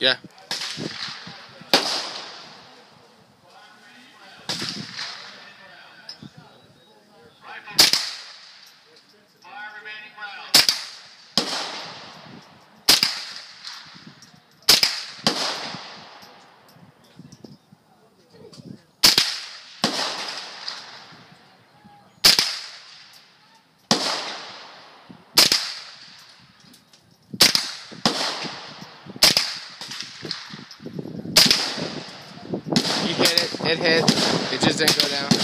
Yeah. You hit it. It hit. It just didn't go down.